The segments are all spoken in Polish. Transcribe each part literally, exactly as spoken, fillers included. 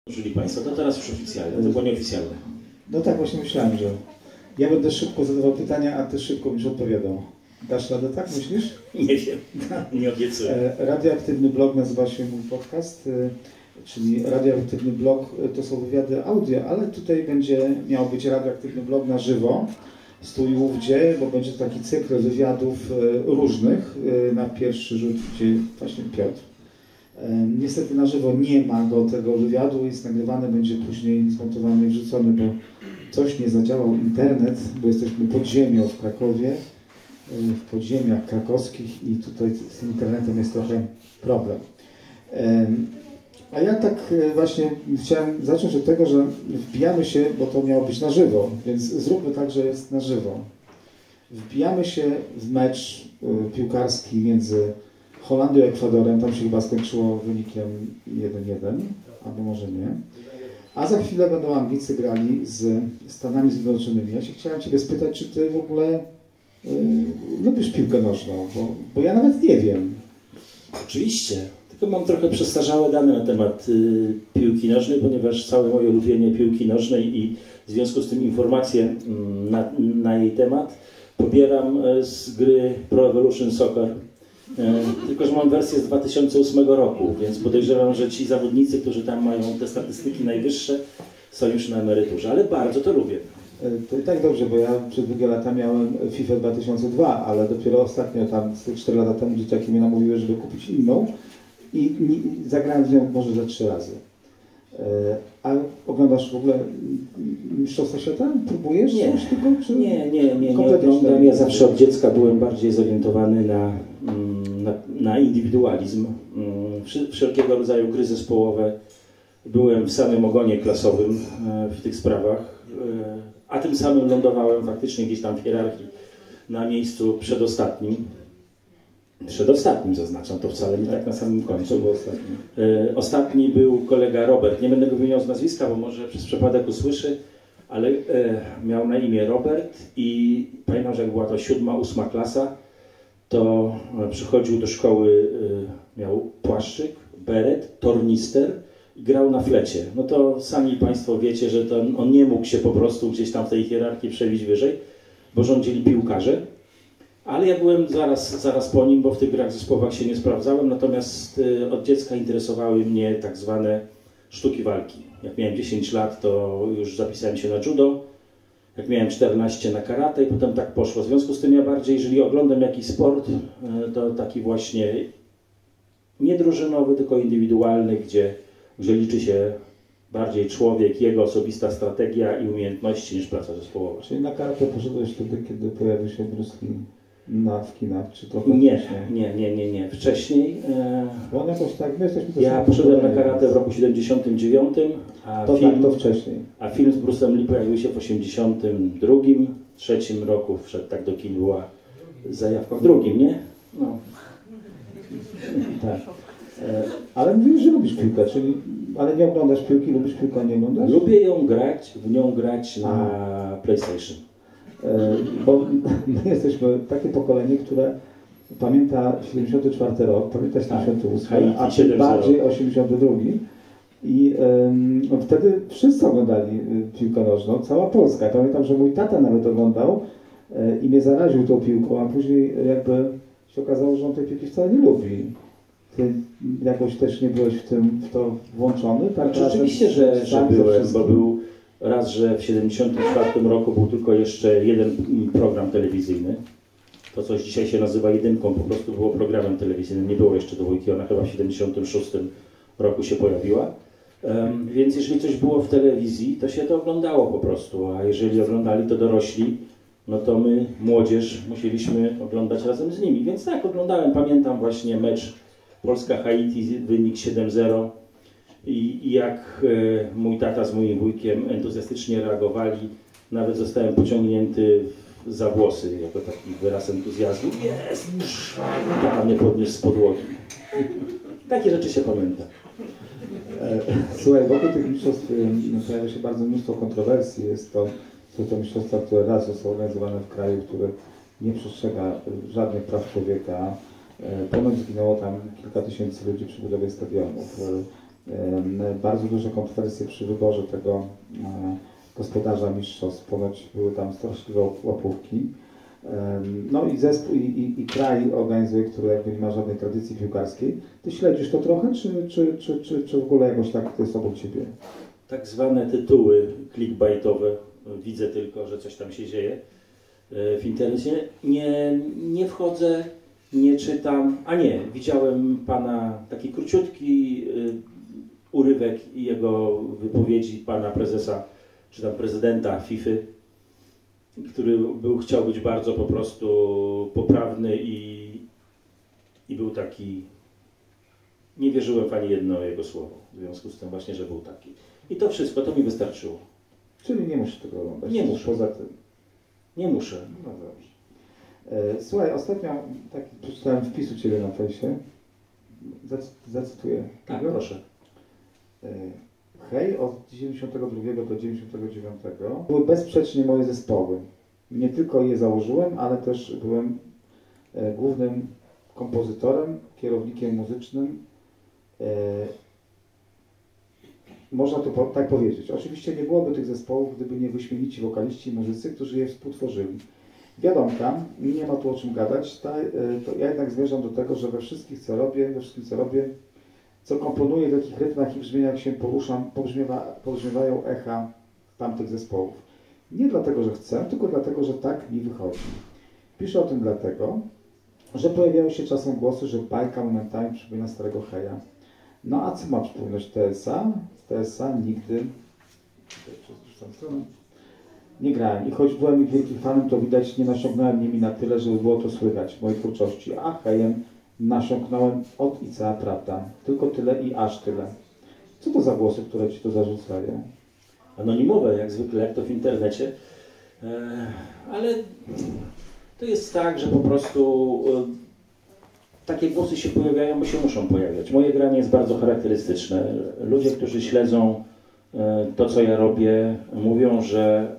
Użyli Państwo, to teraz już oficjalne, to było nieoficjalne. No tak właśnie myślałem, że ja będę szybko zadawał pytania, a Ty szybko będziesz odpowiadał. Dasz radę, tak myślisz? Nie wiem, nie obiecuję. Radioaktywny blog nazywa się mój podcast, czyli radioaktywny blog to są wywiady audio, ale tutaj będzie miał być radioaktywny blog na żywo. Stój ówdzie, bo będzie to taki cykl wywiadów różnych. Na pierwszy rzut gdzie właśnie Piotr. Niestety na żywo nie ma do tego wywiadu, jest nagrywany, będzie później zmontowany i wrzucony, bo coś nie zadziałał internet, bo jesteśmy pod ziemią w Krakowie, w podziemiach krakowskich i tutaj z internetem jest trochę problem. A ja tak właśnie chciałem zacząć od tego, że wbijamy się, bo to miało być na żywo, więc zróbmy tak, że jest na żywo. Wbijamy się w mecz piłkarski między Holandią i Ekwadorem, tam się chyba skończyło wynikiem jeden jeden, albo może nie. A za chwilę będą Anglicy grali z Stanami Zjednoczonymi. Ja się chciałem Ciebie spytać, czy Ty w ogóle yy, lubisz piłkę nożną, bo, bo ja nawet nie wiem. Oczywiście, tylko mam trochę przestarzałe dane na temat y, piłki nożnej, ponieważ całe moje ulubienie piłki nożnej i w związku z tym informacje y, na, na jej temat pobieram y, z gry Pro Evolution Soccer. Tylko że mam wersję z dwa tysiące ósmego roku, więc podejrzewam, że ci zawodnicy, którzy tam mają te statystyki najwyższe, są już na emeryturze, ale bardzo to lubię. To i tak dobrze, bo ja przez długie lata miałem FIFA dwa tysiące dwa, ale dopiero ostatnio, tam cztery lata temu dzieciaki mnie namówiły, żeby kupić inną i, i zagrałem z nią może ze trzy razy. A oglądasz w ogóle Mistrzostwa Świata? Próbujesz nie. coś tylko? Czy nie, nie, nie, nie oglądam. Ja zawsze od dziecka byłem bardziej zorientowany na, na, na indywidualizm. Wszelkiego rodzaju gry zespołowe. Byłem w samym ogonie klasowym w tych sprawach, a tym samym lądowałem faktycznie gdzieś tam w hierarchii na miejscu przedostatnim. Przedostatnim zaznaczam, to wcale nie tak na samym końcu. Był ostatni. E, ostatni był kolega Robert. Nie będę go wymieniał z nazwiska, bo może przez przypadek usłyszy, ale e, miał na imię Robert i pamiętam, że jak była to siódma, ósma klasa, to przychodził do szkoły, e, miał płaszczyk, beret, tornister i grał na flecie. No to sami Państwo wiecie, że to on nie mógł się po prostu gdzieś tam w tej hierarchii przebić wyżej, bo rządzili piłkarze. Ale ja byłem zaraz, zaraz po nim, bo w tych grach zespołowych się nie sprawdzałem, natomiast y, od dziecka interesowały mnie tak zwane sztuki walki. Jak miałem dziesięć lat, to już zapisałem się na judo, jak miałem czternaście na karate i potem tak poszło. W związku z tym ja bardziej, jeżeli oglądam jakiś sport, y, to taki właśnie nie drużynowy, tylko indywidualny, gdzie, gdzie liczy się bardziej człowiek, jego osobista strategia i umiejętności niż praca zespołowa. Czyli na karate poszedłeś wtedy, kiedy pojawił się Bruce Lee na, w kinach, czy trochę nie, wcześniej? Nie, nie, nie, nie. Wcześniej. E... Bo on jakoś tak, my jesteśmy ja poszedłem na karate w roku siedemdziesiątym dziewiątym, a to film, tak, to wcześniej. A film z Bruce'em Lee pojawił się w osiemdziesiątym drugim, trzecim roku, wszedł tak do kin, była zajawka w drugim, nie? No. Tak. E, ale mówisz, że lubisz piłkę, czyli, ale nie oglądasz piłki, lubisz piłkę, nie oglądasz? Lubię ją grać, w nią grać na a. PlayStation. E, bo my jesteśmy takie pokolenie, które pamięta siedemdziesiąty czwarty rok, pamięta siedemdziesiąty ósmy, a tym bardziej osiemdziesiąty drugi. I um, no, wtedy wszyscy oglądali y, piłkę nożną, cała Polska. Ja pamiętam, że mój tata nawet oglądał y, i mnie zaraził tą piłką, a później jakby się okazało, że on tej piłki wcale nie lubi. Ty jakoś też nie byłeś w, tym, w to włączony? Tak, znaczy, oczywiście, że, że byłem, bo był raz, że w siedemdziesiątym czwartym roku był tylko jeszcze jeden program telewizyjny. To, coś dzisiaj się nazywa jedynką, po prostu było programem telewizyjnym, nie było jeszcze dwójki, ona chyba w siedemdziesiątym szóstym roku się pojawiła. Um, więc jeżeli coś było w telewizji, to się to oglądało po prostu, a jeżeli oglądali to dorośli, no to my, młodzież, musieliśmy oglądać razem z nimi. Więc tak, oglądałem, pamiętam właśnie mecz Polska-Haiti, wynik siedem zero i, i jak e, mój tata z moim wujkiem entuzjastycznie reagowali, nawet zostałem pociągnięty za włosy, jako taki wyraz entuzjazmu. Jest! Tata mnie podniósł z podłogi. Takie rzeczy się pamięta. Słuchaj, wokół tych mistrzostw pojawia się bardzo mnóstwo kontrowersji. Jest to, są to mistrzostwa, które raz są organizowane w kraju, który nie przestrzega żadnych praw człowieka. Ponoć zginęło tam kilka tysięcy ludzi przy budowie stadionów. Bardzo duże kontrowersje przy wyborze tego gospodarza mistrzostw, ponoć były tam straszliwe łapówki. No i zespół, i, i, i kraj organizuje, który jakby nie ma żadnej tradycji piłkarskiej. Ty śledzisz to trochę, czy, czy, czy, czy, czy w ogóle jakoś tak to jest obok ciebie? Tak zwane tytuły clickbaitowe, widzę tylko, że coś tam się dzieje w internecie. Nie, nie wchodzę, nie czytam, a nie, widziałem pana taki króciutki urywek jego wypowiedzi, pana prezesa, czy tam prezydenta FIFA, który był, chciał być bardzo po prostu poprawny i, i był taki, nie wierzyłem w ani jedno jego słowo, w związku z tym właśnie, że był taki. I to wszystko, to mi wystarczyło. Czyli nie musisz tego oglądać? Nie muszę. Poza tym? Nie muszę. No dobrze. Słuchaj, ostatnio taki przeczytałem wpis u Ciebie na fejsie. Zacytuję. Tak, proszę. Hej, od dziewięćdziesiątego drugiego do dziewięćdziesiątego dziewiątego były bezsprzecznie moje zespoły. Nie tylko je założyłem, ale też byłem głównym kompozytorem, kierownikiem muzycznym. Można to po, tak powiedzieć. Oczywiście nie byłoby tych zespołów, gdyby nie wyśmienici wokaliści i muzycy, którzy je współtworzyli. Wiadomka, nie ma tu o czym gadać, ta, to ja jednak zmierzam do tego, że we wszystkich co robię, we wszystkim co robię, co komponuję, w jakich rytmach i brzmieniach się poruszam, pobrzmiewa, pobrzmiewają echa tamtych zespołów. Nie dlatego, że chcę, tylko dlatego, że tak mi wychodzi. Piszę o tym dlatego, że pojawiają się czasem głosy, że bajka momentami przypomina starego Heja. No a co ma przypominać T S A? T S A nigdy nie grałem. I choć byłem ich wielkim fanem, to widać nie nasiągnąłem nimi na tyle, żeby było to słychać w mojej twórczości. A Hejem nasiąknąłem od I C A, prawda? Tylko tyle i aż tyle. Co to za głosy, które Ci to zarzucają? Anonimowe, jak zwykle, jak to w internecie. E, ale to jest tak, że po prostu e, takie głosy się pojawiają, bo się muszą pojawiać. Moje granie jest bardzo charakterystyczne. Ludzie, którzy śledzą e, to, co ja robię, mówią, że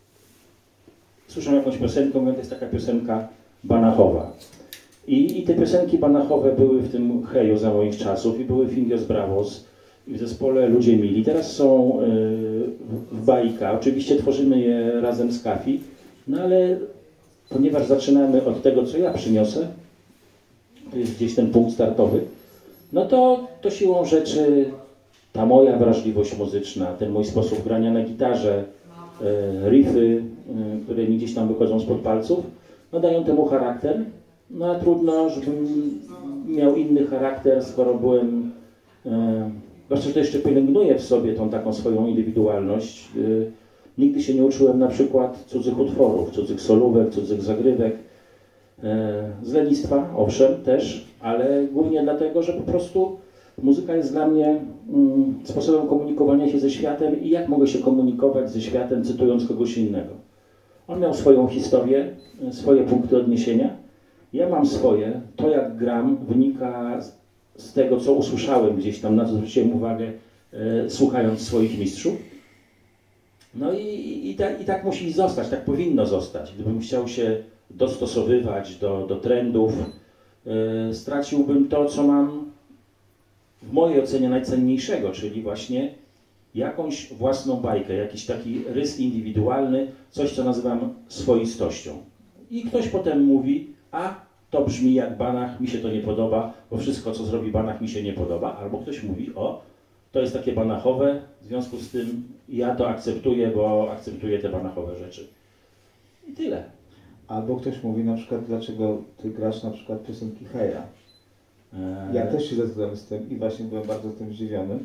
słyszą jakąś piosenkę, mówią, to jest taka piosenka banachowa. I, I te piosenki banachowe były w tym Heju za moich czasów i były w Indios Bravos i w zespole Ludzie Mili. Teraz są y, w Bajka. Oczywiście tworzymy je razem z Kafi, no ale ponieważ zaczynamy od tego, co ja przyniosę, to jest gdzieś ten punkt startowy, no to, to siłą rzeczy ta moja wrażliwość muzyczna, ten mój sposób grania na gitarze, y, riffy, y, które mi gdzieś tam wychodzą spod palców, no dają temu charakter. No a trudno, żebym miał inny charakter, skoro byłem, e, zwłaszcza, że to jeszcze pielęgnuję w sobie tą taką swoją indywidualność. E, nigdy się nie uczyłem na przykład cudzych utworów, cudzych solówek, cudzych zagrywek. E, z lenistwa, owszem, też, ale głównie dlatego, że po prostu muzyka jest dla mnie mm, sposobem komunikowania się ze światem i jak mogę się komunikować ze światem, cytując kogoś innego. On miał swoją historię, swoje punkty odniesienia. Ja mam swoje, to jak gram wynika z, z tego, co usłyszałem gdzieś tam, na co zwróciłem uwagę, e, słuchając swoich mistrzów. No i, i, i, tak, i tak musi zostać, tak powinno zostać. Gdybym chciał się dostosowywać do, do trendów, e, straciłbym to, co mam w mojej ocenie najcenniejszego, czyli właśnie jakąś własną bajkę, jakiś taki rys indywidualny, coś, co nazywam swoistością. I ktoś potem mówi, a to brzmi jak Banach, mi się to nie podoba, bo wszystko, co zrobi Banach, mi się nie podoba. Albo ktoś mówi, o, to jest takie banachowe, w związku z tym ja to akceptuję, bo akceptuję te banachowe rzeczy. I tyle. Albo ktoś mówi na przykład, dlaczego ty grasz na przykład piosenki Heja. Ja też się zgadzam z tym i właśnie byłem bardzo tym zdziwiony,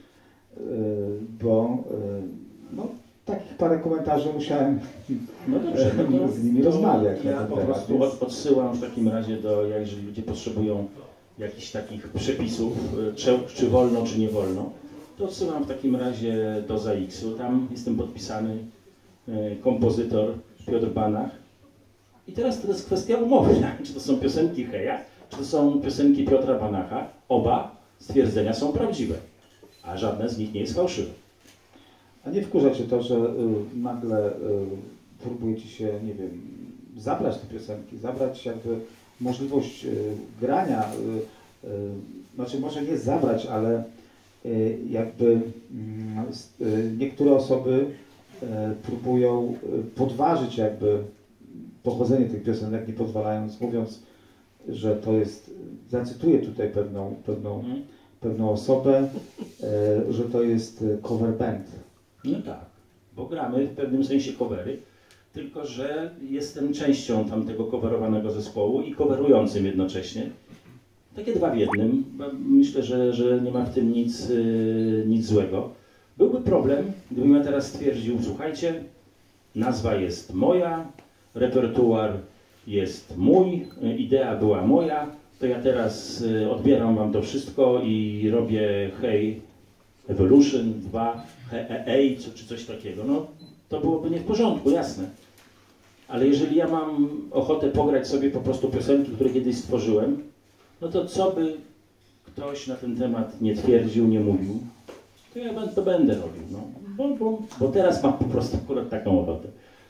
bo no, takich parę komentarzy musiałem no dobrze, no to, z nimi rozmawiać. Ja po temat, prostu więc... odsyłam w takim razie do, jeżeli ludzie potrzebują jakichś takich przepisów, czy, czy wolno, czy nie wolno, to odsyłam w takim razie do ZAIKS-u. Tam jestem podpisany kompozytor Piotr Banach. I teraz to jest kwestia umowy, czy to są piosenki Heja, czy to są piosenki Piotra Banacha. Oba stwierdzenia są prawdziwe, a żadne z nich nie jest fałszywe. A nie wkurza Cię to, że y, nagle y, próbuje Ci się, nie wiem, zabrać te piosenki, zabrać jakby możliwość y, grania, y, y, znaczy może nie zabrać, ale jakby niektóre osoby próbują podważyć jakby pochodzenie tych piosenek, nie pozwalając, mówiąc, że to jest, zacytuję tutaj pewną, pewną, hmm. pewną osobę, że to jest cover band. No tak, bo gramy w pewnym sensie covery, tylko że jestem częścią tamtego coverowanego zespołu i coverującym jednocześnie. Takie dwa w jednym. Myślę, że, że nie ma w tym nic, yy, nic złego. Byłby problem, gdybym ja teraz stwierdził, słuchajcie, nazwa jest moja, repertuar jest mój, idea była moja, to ja teraz odbieram wam to wszystko i robię Hey Evolution dwa, Hey Hey, czy coś takiego. No, to byłoby nie w porządku, jasne. Ale jeżeli ja mam ochotę pograć sobie po prostu piosenki, które kiedyś stworzyłem, no to co by ktoś na ten temat nie twierdził, nie mówił, to ja to będę robił, no. Bo, bo, bo teraz mam po prostu akurat taką ochotę.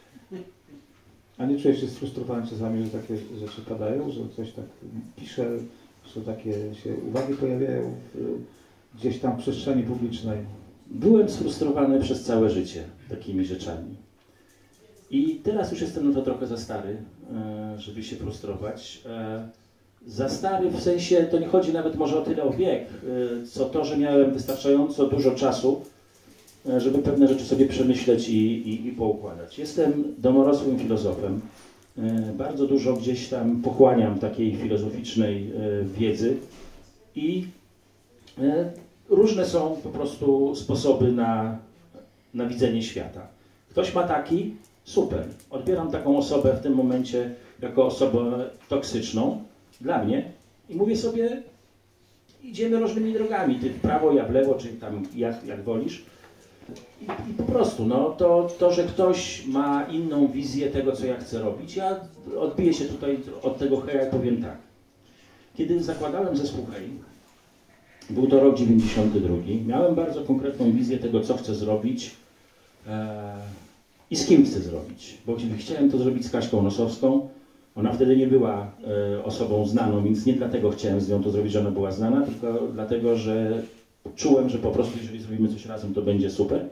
A nie czujesz się sfrustrowany czasami, że takie rzeczy padają, że ktoś tak pisze, że takie się uwagi pojawiają w, gdzieś tam w przestrzeni publicznej? Byłem sfrustrowany przez całe życie takimi rzeczami. I teraz już jestem na to trochę za stary, żeby się frustrować. Za stary w sensie, to nie chodzi nawet może o tyle o wiek, co to, że miałem wystarczająco dużo czasu, żeby pewne rzeczy sobie przemyśleć i, i, i poukładać. Jestem domorosłym filozofem. Bardzo dużo gdzieś tam pochłaniam takiej filozoficznej wiedzy i różne są po prostu sposoby na, na widzenie świata. Ktoś ma taki, super. Odbieram taką osobę w tym momencie jako osobę toksyczną dla mnie i mówię sobie, idziemy różnymi drogami, ty w prawo, ja w lewo, czy tam jak, jak wolisz. I, I po prostu, no, to, to, że ktoś ma inną wizję tego, co ja chcę robić, ja odbiję się tutaj od tego Heja i powiem tak. Kiedy zakładałem zespół Hej, był to rok dziewięćdziesiąty drugi, miałem bardzo konkretną wizję tego, co chcę zrobić e, i z kim chcę zrobić. Bo chciałem to zrobić z Kaśką Nosowską. Ona wtedy nie była e, osobą znaną, więc nie dlatego chciałem z nią to zrobić, że ona była znana, tylko dlatego, że czułem, że po prostu jeżeli zrobimy coś razem, to będzie super.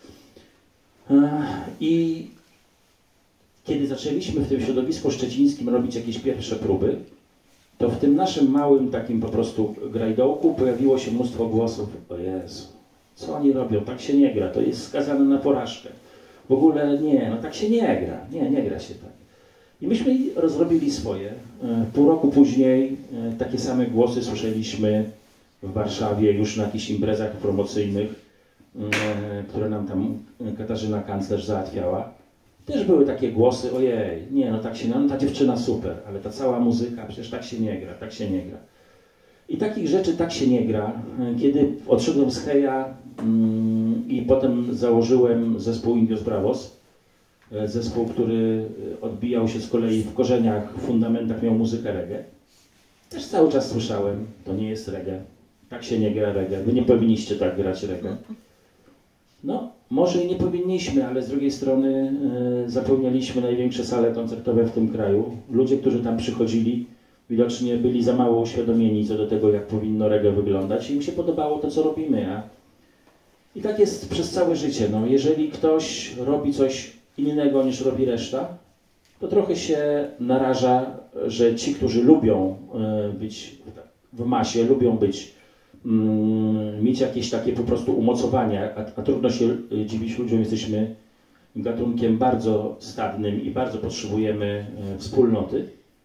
I kiedy zaczęliśmy w tym środowisku szczecińskim robić jakieś pierwsze próby, to w tym naszym małym takim po prostu grajdołku pojawiło się mnóstwo głosów. O Jezu, co oni robią? Tak się nie gra, to jest skazane na porażkę. W ogóle nie, no tak się nie gra, nie, nie gra się tak. I myśmy rozrobili swoje. Pół roku później takie same głosy słyszeliśmy w Warszawie, już na jakichś imprezach promocyjnych, które nam tam Katarzyna Kanclerz załatwiała. Też były takie głosy, ojej, nie, no tak się, no ta dziewczyna super, ale ta cała muzyka, przecież tak się nie gra, tak się nie gra. I takich rzeczy tak się nie gra. Kiedy odszedłem z Heja mm, i potem założyłem zespół Indios Bravos, zespół, który odbijał się z kolei w korzeniach, w fundamentach miał muzykę reggae, też cały czas słyszałem, to nie jest reggae. Tak się nie gra reggae. Wy nie powinniście tak grać reggae. No, może i nie powinniśmy, ale z drugiej strony e, zapełnialiśmy największe sale koncertowe w tym kraju. Ludzie, którzy tam przychodzili, widocznie byli za mało uświadomieni co do tego, jak powinno reggae wyglądać i im się podobało to, co robimy. A... I tak jest przez całe życie. No, jeżeli ktoś robi coś innego niż robi reszta, to trochę się naraża, że ci, którzy lubią e, być w masie, lubią być mieć jakieś takie po prostu umocowania, a, a trudno się dziwić ludziom, jesteśmy gatunkiem bardzo stadnym i bardzo potrzebujemy e, wspólnoty.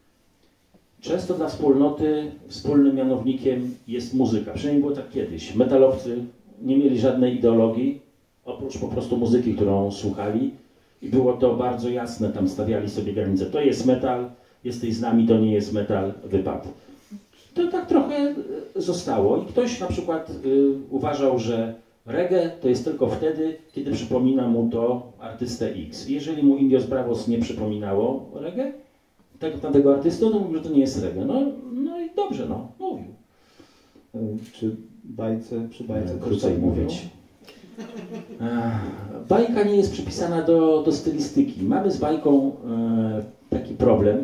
Często dla wspólnoty wspólnym mianownikiem jest muzyka, przynajmniej było tak kiedyś. Metalowcy nie mieli żadnej ideologii, oprócz po prostu muzyki, którą słuchali i było to bardzo jasne, tam stawiali sobie granice. To jest metal, jesteś z nami, to nie jest metal, wypad. To tak trochę zostało i ktoś na przykład y, uważał, że reggae to jest tylko wtedy, kiedy przypomina mu to artystę X. I jeżeli mu Indios Bravos nie przypominało reggae, tego, tamtego artysty, to mówił, że to nie jest reggae. No, no i dobrze, no, mówił. Czy bajce, przy bajce krócej mówić. Bajka nie jest przypisana do, do stylistyki. Mamy z bajką e, taki problem,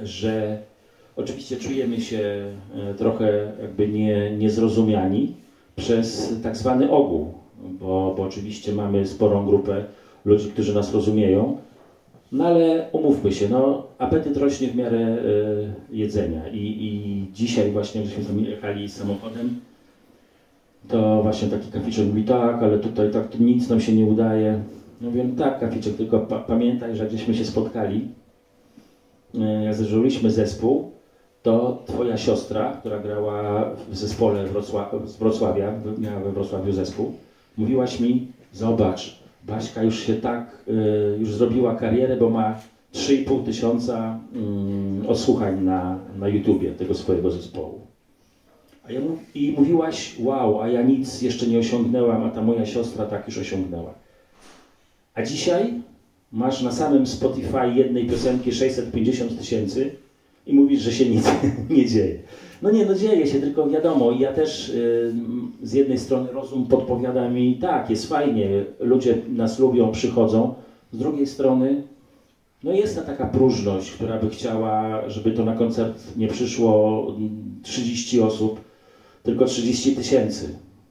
że oczywiście czujemy się trochę jakby nie, niezrozumiani, przez tak zwany ogół, bo, bo oczywiście mamy sporą grupę ludzi, którzy nas rozumieją, no ale umówmy się, no apetyt rośnie w miarę y, jedzenia I, i dzisiaj właśnie, żeśmy tam jechali samochodem, to właśnie taki kaficzek mówi, tak, ale tutaj tak to nic nam się nie udaje. No mówię, no tak, kaficzek, tylko pa pamiętaj, że gdzieśmy się spotkali, y, jak założyliśmy zespół, to twoja siostra, która grała w zespole Wrocław z Wrocławia, miała we Wrocławiu zespół, mówiłaś mi, zobacz, Baśka już się tak, y, już zrobiła karierę, bo ma trzy i pół tysiąca y, odsłuchań na, na YouTubie tego swojego zespołu. A ja mu, I mówiłaś, wow, a ja nic jeszcze nie osiągnęłam, a ta moja siostra tak już osiągnęła. A dzisiaj masz na samym Spotify jednej piosenki sześćset pięćdziesiąt tysięcy i mówisz, że się nic nie dzieje. No nie, no dzieje się, tylko wiadomo, i ja też y, z jednej strony rozum podpowiada mi, tak, jest fajnie, ludzie nas lubią, przychodzą, z drugiej strony, no jest ta taka próżność, która by chciała, żeby to na koncert nie przyszło trzydzieści osób, tylko trzydzieści tysięcy.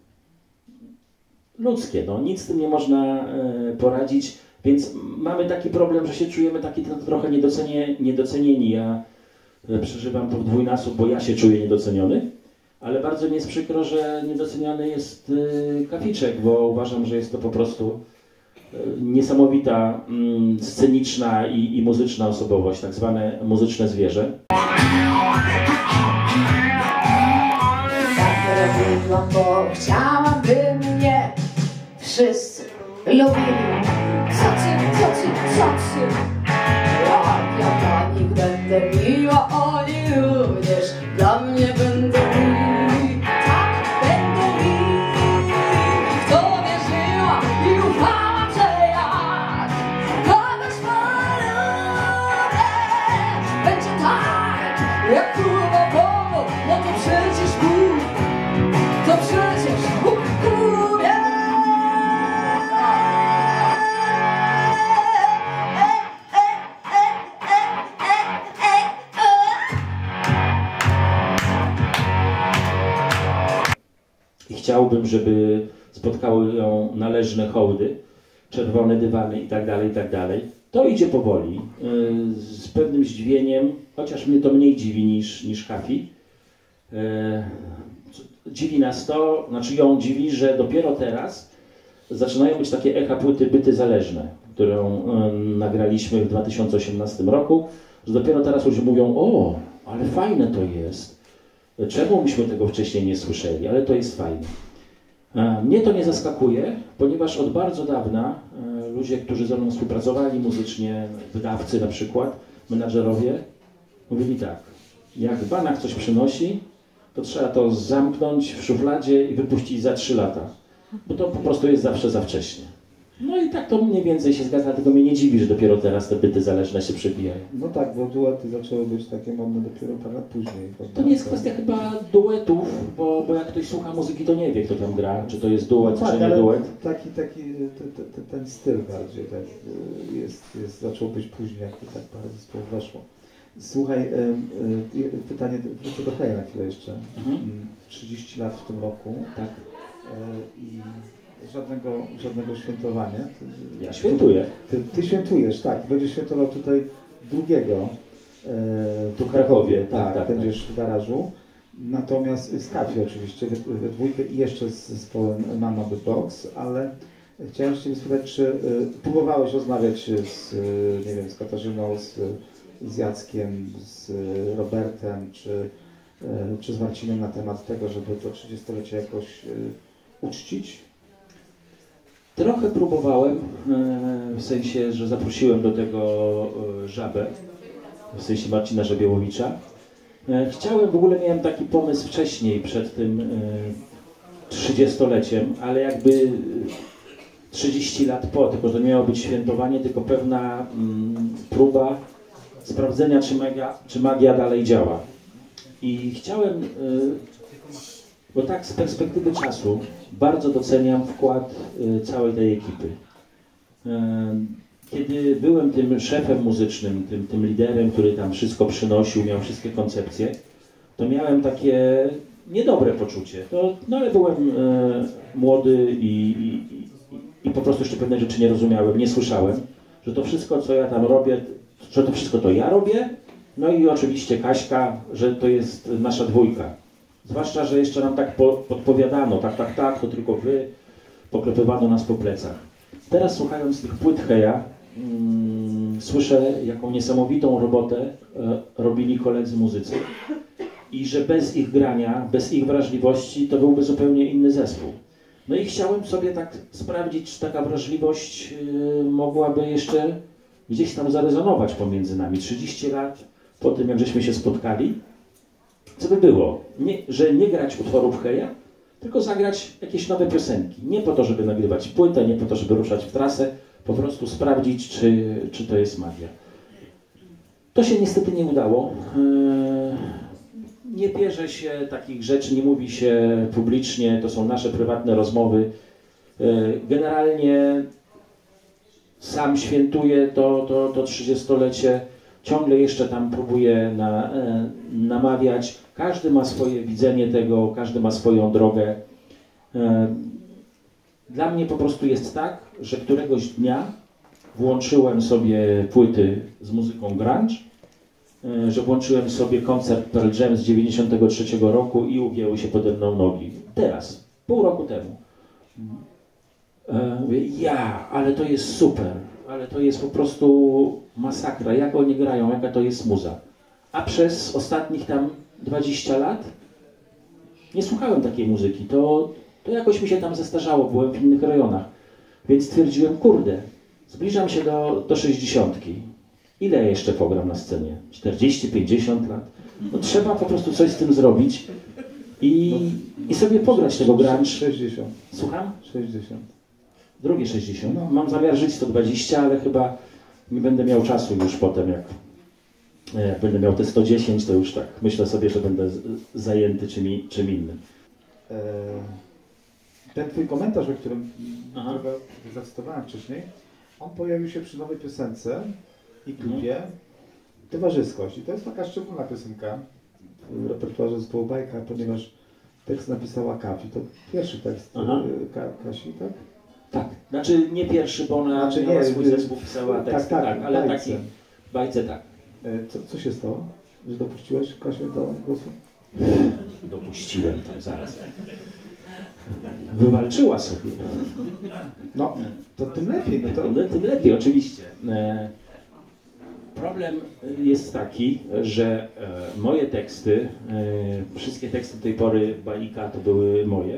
Ludzkie, no nic z tym nie można y, poradzić, więc mamy taki problem, że się czujemy taki trochę niedocenie, niedocenieni. Ja przeżywam to w dwójnasób, bo ja się czuję niedoceniony, ale bardzo mi jest przykro, że niedoceniany jest y, kaficzek, bo uważam, że jest to po prostu y, niesamowita, y, sceniczna i, i muzyczna osobowość, tak zwane muzyczne zwierzę. Tak robiłam, bo chciałam, by mnie wszyscy lubili. Co ty, co ty, co ty? Jak ja dla nich będę miła, oni również dla mnie będą mili. Tak, będą mili. W to wierzyła i ufałam, że ja kogoś polubię. Będzie tak, jak kurwa Bogu, no to przecież Bóg, to przecież Bóg lubię. Chciałbym, żeby spotkały ją należne hołdy, czerwone dywany i tak dalej, i tak dalej. To idzie powoli, z pewnym zdziwieniem, chociaż mnie to mniej dziwi niż, niż Hafi. Dziwi nas to, znaczy ją dziwi, że dopiero teraz zaczynają być takie echa płyty Byty Zależne, którą nagraliśmy w dwa tysiące osiemnastym roku, że dopiero teraz ludzie mówią, o, ale fajne to jest. Czemu myśmy tego wcześniej nie słyszeli, ale to jest fajne. Mnie to nie zaskakuje, ponieważ od bardzo dawna ludzie, którzy ze mną współpracowali muzycznie, wydawcy na przykład, menadżerowie, mówili tak, jak Banach coś przynosi, to trzeba to zamknąć w szufladzie i wypuścić za trzy lata, bo to po prostu jest zawsze za wcześnie. No i tak to mniej więcej się zgadza, tylko mnie nie dziwi, że dopiero teraz te byty zależne się przebijają. No tak, bo duety zaczęły być takie modne dopiero parę lat później. To nie jest kwestia chyba duetów, bo, bo jak ktoś słucha muzyki, to nie wie, kto tam gra, czy to jest duet, no tak, czy nie duet. Taki, taki te, te, ten styl bardziej tak, jest, jest, zaczął być później, jak to tak parę zespołów weszło. Słuchaj, y, y, pytanie, wrócę do Heja na chwilę jeszcze. Mhm. trzydzieści lat w tym roku. Tak. Y, I żadnego, żadnego świętowania. Ty, ja świętuję. Ty, ty świętujesz, tak. Będziesz świętował tutaj drugiego. Y, tu w Krakowie, tak, tak, tak. Będziesz tak. w garażu. Natomiast z Kafi oczywiście, we, we dwójkę i jeszcze z zespołem Mama The Box, ale chciałem się spytać, czy y, próbowałeś rozmawiać z, y, nie wiem, z Katarzyną, z, z Jackiem, z Robertem, czy, y, czy z Marcinem na temat tego, żeby to trzydziestolecie jakoś y, uczcić? Trochę próbowałem, w sensie, że zaprosiłem do tego Żabę, w sensie Marcina Żabiełowicza. Chciałem, w ogóle miałem taki pomysł wcześniej, przed tym trzydziestoleciem, ale jakby trzydzieści lat po, tylko że to nie miało być świętowanie, tylko pewna mm, próba sprawdzenia, czy magia, czy magia dalej działa. I chciałem, y, bo tak z perspektywy czasu, bardzo doceniam wkład y, całej tej ekipy. Y, kiedy byłem tym szefem muzycznym, tym, tym liderem, który tam wszystko przynosił, miał wszystkie koncepcje, to miałem takie niedobre poczucie. To, no ale byłem e, młody i, i, i, i po prostu jeszcze pewne rzeczy nie rozumiałem, nie słyszałem, że to wszystko, co ja tam robię, że to wszystko to ja robię, no i oczywiście Kaśka, że to jest nasza dwójka. Zwłaszcza, że jeszcze nam tak po, podpowiadano, tak, tak, tak, to tylko wy, poklepywano nas po plecach. Teraz słuchając tych płyt Heja, mm, słyszę, jaką niesamowitą robotę e, robili koledzy muzycy i że bez ich grania, bez ich wrażliwości to byłby zupełnie inny zespół. No i chciałem sobie tak sprawdzić, czy taka wrażliwość y, mogłaby jeszcze gdzieś tam zarezonować pomiędzy nami. trzydzieści lat po tym, jak żeśmy się spotkali, co by było? Nie, że nie grać utworów Heja, tylko zagrać jakieś nowe piosenki. Nie po to, żeby nagrywać płytę, nie po to, żeby ruszać w trasę, po prostu sprawdzić, czy, czy to jest magia. To się niestety nie udało. Nie bierze się takich rzeczy, nie mówi się publicznie, to są nasze prywatne rozmowy. Generalnie sam świętuję to, to, to trzydziestolecie, ciągle jeszcze tam próbuję na, namawiać. Każdy ma swoje widzenie tego, każdy ma swoją drogę. Dla mnie po prostu jest tak, że któregoś dnia włączyłem sobie płyty z muzyką grunge, że włączyłem sobie koncert Pearl Jam z dziewięćdziesiątego trzeciego roku i ugięły się pode mną nogi. Teraz, pół roku temu. Mówię, ja, ale to jest super, ale to jest po prostu masakra, jak oni grają, jaka to jest muza. A przez ostatnich tam dwadzieścia lat nie słuchałem takiej muzyki, to, to jakoś mi się tam zestarzało, byłem w innych rejonach. Więc stwierdziłem, kurde, zbliżam się do, do sześćdziesiątki. Ile jeszcze pogram na scenie? czterdzieści, pięćdziesiąt lat? No trzeba po prostu coś z tym zrobić i, i sobie pograć tego grunge. sześćdziesiąt. Słucham? sześćdziesiąt. Drugie sześćdziesiąt. No. Mam zamiar żyć sto dwadzieścia, ale chyba nie będę miał czasu już potem, jak, jak będę miał te sto dziesięć, to już tak myślę sobie, że będę z, zajęty czym, czym innym. Ten twój komentarz, o którym Aha. zacytowałem wcześniej, on pojawił się przy nowej piosence i klipie mhm. Towarzyskość. I to jest taka szczególna piosenka w repertuarze zespołu Bajka, ponieważ tekst napisała Kafi. To pierwszy tekst Ka Kasi, tak? Tak. Znaczy nie pierwszy, bo ona znaczy, miała nie, swój zespół, pisała tekst, tak, tak, tak, ale bajce. taki bajce tak. Co, co się stało? Że dopuściłeś Kasię do głosu? Dopuściłem tam zaraz. Wywalczyła sobie. No, to tym lepiej. No to... No, tym lepiej, oczywiście. Problem jest taki, że moje teksty, wszystkie teksty do tej pory Bajka to były moje,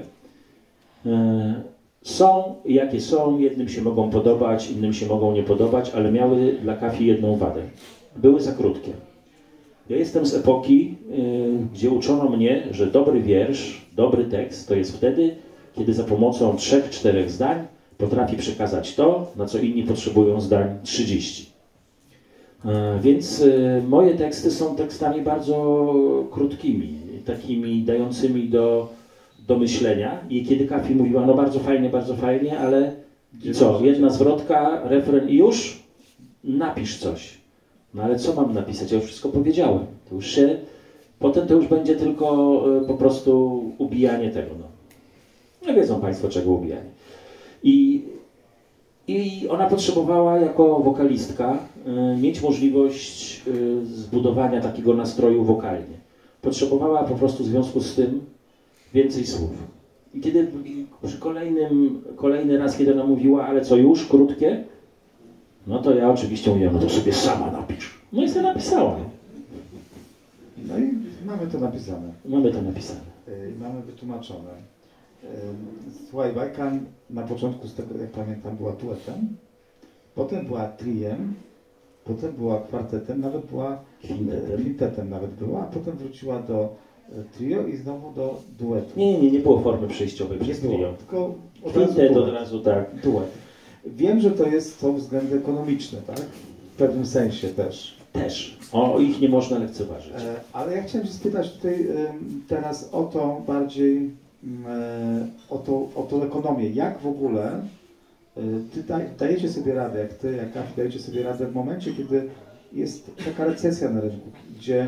są jakie są, jednym się mogą podobać, innym się mogą nie podobać, ale miały dla Kafi jedną wadę. Były za krótkie. Ja jestem z epoki, gdzie uczono mnie, że dobry wiersz, dobry tekst to jest wtedy, kiedy za pomocą trzech, czterech zdań potrafi przekazać to, na co inni potrzebują zdań trzydzieści. Więc moje teksty są tekstami bardzo krótkimi, takimi dającymi do, do myślenia. I kiedy Kafi mówiła, no bardzo fajnie, bardzo fajnie, ale i co, jedna zwrotka, refren i już? Napisz coś. No ale co mam napisać? Ja już wszystko powiedziałem. To już się, potem to już będzie tylko po prostu ubijanie tego. No, no wiedzą Państwo, czego ubijanie. I, I ona potrzebowała jako wokalistka y, mieć możliwość y, zbudowania takiego nastroju wokalnie. Potrzebowała po prostu w związku z tym więcej słów. I kiedy przy kolejnym, kolejny raz, kiedy ona mówiła, ale co już, krótkie, no to ja oczywiście mówiłem, no to sobie sama napisz. No i sobie napisałam. No i mamy to napisane. Mamy to napisane. I mamy wytłumaczone. Słuchaj, Bajka na początku, z tego jak pamiętam, była duetem, potem była triem, potem była kwartetem, nawet była kwintetem, kwintetem nawet była, a potem wróciła do trio i znowu do duetu. Nie, nie, nie było formy przejściowej przez trio. Tylko od kwintet razu od razu, tak. Duet. Wiem, że to jest to względy ekonomiczne, tak? W pewnym sensie też. Też. O, ich nie można lekceważyć. E, ale ja chciałem się spytać tutaj e, teraz o to bardziej, e, o, to, o tą ekonomię. Jak w ogóle e, ty daj, dajecie sobie radę, jak ty, jak Kafi, dajecie sobie radę w momencie, kiedy jest taka recesja na rynku, gdzie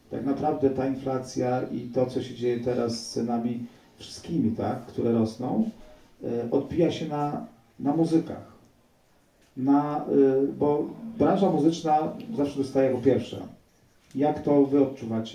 tak naprawdę ta inflacja i to, co się dzieje teraz z cenami wszystkimi, tak, które rosną, odbija się na, na muzykach. Na, bo branża muzyczna zawsze dostaje jako pierwsza. Jak to wy odczuwacie?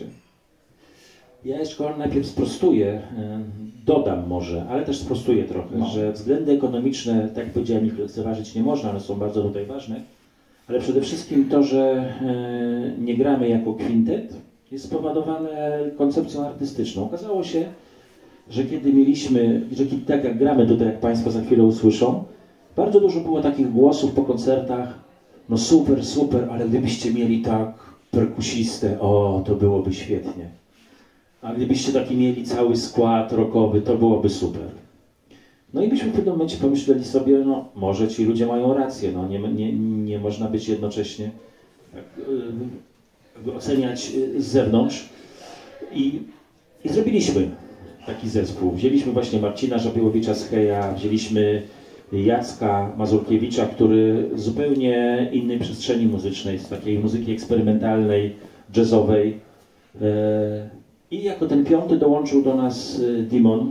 Ja jeszcze najpierw sprostuję, dodam może, ale też sprostuję trochę, no. że względy ekonomiczne, tak jak powiedziałem, ich lekceważyć nie można, one są bardzo tutaj ważne, ale przede wszystkim to, że nie gramy jako kwintet, jest spowodowane koncepcją artystyczną. Okazało się, że kiedy mieliśmy, że kiedy tak jak gramy tutaj, jak Państwo za chwilę usłyszą, bardzo dużo było takich głosów po koncertach, no super, super, ale gdybyście mieli tak perkusistę, o, to byłoby świetnie. A gdybyście taki mieli cały skład rockowy, to byłoby super. No i byśmy w pewnym momencie pomyśleli sobie, no może ci ludzie mają rację, no nie, nie, nie można być jednocześnie tak, yy, oceniać z zewnątrz. I, I zrobiliśmy taki zespół. Wzięliśmy właśnie Marcina Żabiłowicza z Heja, wzięliśmy Jacka Mazurkiewicza, który z zupełnie innej przestrzeni muzycznej, z takiej muzyki eksperymentalnej, jazzowej. I jako ten piąty dołączył do nas Dimon,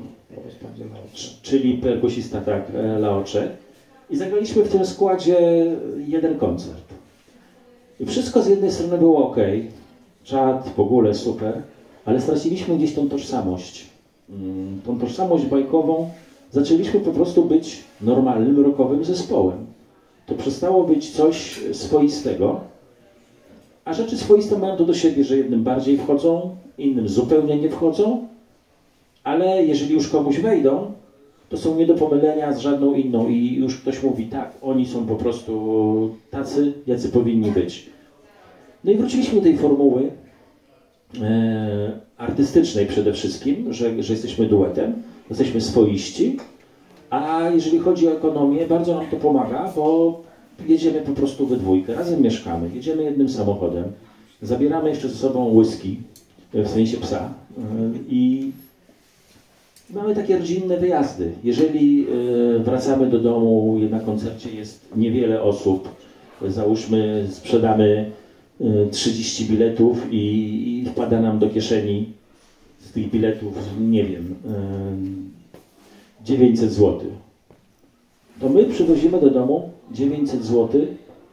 czyli perkusista, tak, Laocze. I zagraliśmy w tym składzie jeden koncert. I wszystko z jednej strony było ok, czad w ogóle super, ale straciliśmy gdzieś tą tożsamość. Tą tożsamość bajkową. Zaczęliśmy po prostu być normalnym, rockowym zespołem. To przestało być coś swoistego, a rzeczy swoiste mają to do siebie, że jednym bardziej wchodzą, innym zupełnie nie wchodzą, ale jeżeli już komuś wejdą, to są nie do pomylenia z żadną inną i już ktoś mówi, tak, oni są po prostu tacy, jacy powinni być. No i wróciliśmy do tej formuły e, artystycznej przede wszystkim, że, że jesteśmy duetem, jesteśmy swoiści, a jeżeli chodzi o ekonomię, bardzo nam to pomaga, bo jedziemy po prostu we dwójkę, razem mieszkamy, jedziemy jednym samochodem, zabieramy jeszcze ze sobą whisky, w sensie psa i mamy takie rodzinne wyjazdy. Jeżeli wracamy do domu, na koncercie jest niewiele osób, załóżmy sprzedamy trzydzieści biletów i, i wpada nam do kieszeni z tych biletów, nie wiem, dziewięćset złotych. To my przywozimy do domu dziewięćset złotych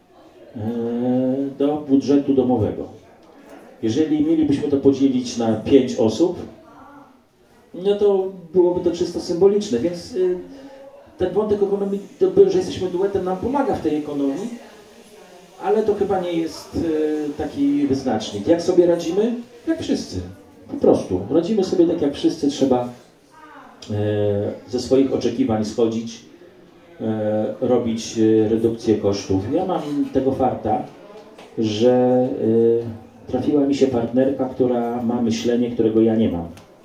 do budżetu domowego. Jeżeli mielibyśmy to podzielić na pięć osób, no to byłoby to czysto symboliczne, więc ten wątek ekonomii, że jesteśmy duetem, nam pomaga w tej ekonomii, ale to chyba nie jest taki wyznacznik. Jak sobie radzimy? Jak wszyscy. Po prostu. Radzimy sobie tak jak wszyscy, trzeba ze swoich oczekiwań schodzić, robić redukcję kosztów. Ja mam tego farta, że trafiła mi się partnerka, która ma myślenie, którego ja nie mam.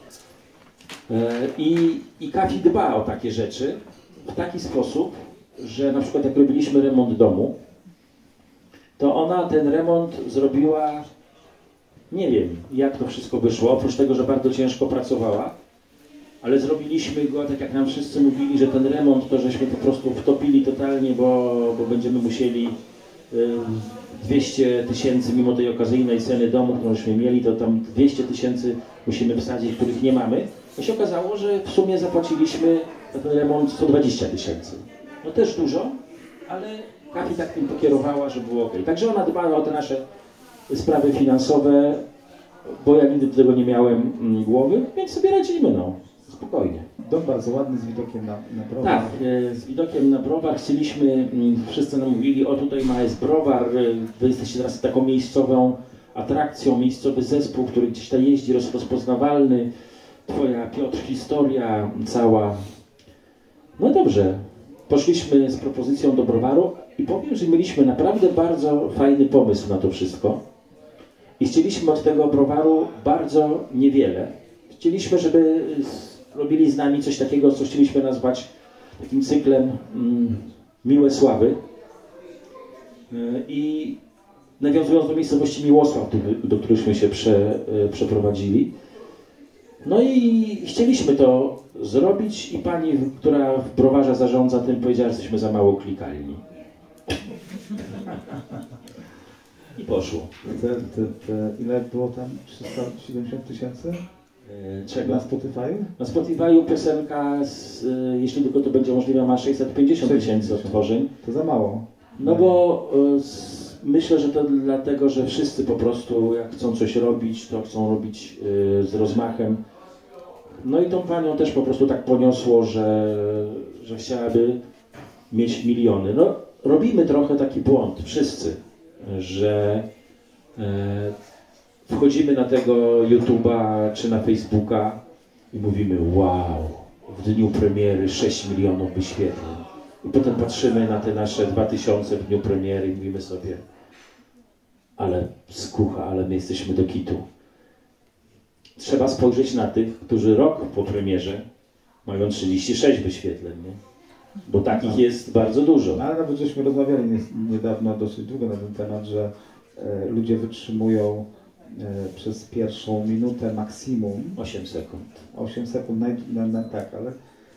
I, i Kafi dba o takie rzeczy w taki sposób, że na przykład jak robiliśmy remont domu, to ona ten remont zrobiła, nie wiem jak to wszystko wyszło, oprócz tego, że bardzo ciężko pracowała, ale zrobiliśmy go tak jak nam wszyscy mówili, że ten remont to żeśmy po prostu wtopili totalnie, bo, bo będziemy musieli dwieście tysięcy mimo tej okazyjnej ceny domu, którą żeśmy mieli, to tam dwieście tysięcy musimy wsadzić, których nie mamy. To się okazało, że w sumie zapłaciliśmy za ten remont sto dwadzieścia tysięcy. No też dużo, ale Kafi tak tym pokierowała, że było ok. Także ona dba o te nasze sprawy finansowe, bo ja nigdy do tego nie miałem głowy, więc sobie radzimy, no, spokojnie. Dom bardzo ładny, z widokiem na, na browar. Tak, z widokiem na browar. Chcieliśmy, wszyscy nam mówili, o tutaj ma jest browar, wy jesteście teraz taką miejscową atrakcją, miejscowy zespół, który gdzieś tam jeździ, rozpoznawalny, twoja, Piotr, historia cała. No dobrze, poszliśmy z propozycją do browaru i powiem, że mieliśmy naprawdę bardzo fajny pomysł na to wszystko i chcieliśmy od tego browaru bardzo niewiele. Chcieliśmy, żeby robili z nami coś takiego, co chcieliśmy nazwać takim cyklem mm, Miłe Sławy. Yy, I nawiązując do miejscowości Miłosław, do, do którychśmy się prze, yy, przeprowadzili. No i chcieliśmy to zrobić i pani, która w browarze zarządza tym, powiedziała, że jesteśmy za mało klikalni. I poszło. Te, te, te, ile było tam? trzysta siedemdziesiąt tysięcy? E, Czego? Na Spotify'u? Na Spotify'u piosenka, z, e, jeśli tylko to będzie możliwe, ma sześćset pięćdziesiąt tysięcy odtworzeń. To za mało. No bo e, z, myślę, że to dlatego, że wszyscy po prostu jak chcą coś robić, to chcą robić e, z rozmachem. No i tą panią też po prostu tak poniosło, że, że chciałaby mieć miliony. No robimy trochę taki błąd, wszyscy, że e, wchodzimy na tego YouTube'a czy na Facebooka i mówimy wow, w dniu premiery sześć milionów wyświetleń. I potem patrzymy na te nasze dwa tysiące w dniu premiery i mówimy sobie ale skucha, ale my jesteśmy do kitu. Trzeba spojrzeć na tych, którzy rok po premierze mają trzydzieści sześć wyświetleń, nie? Bo takich jest bardzo dużo. Ale nawet żeśmy rozmawiali niedawno dosyć długo na ten temat, że e, ludzie wytrzymują e, przez pierwszą minutę maksimum osiem sekund. osiem sekund, naj, na, na, tak, ale e,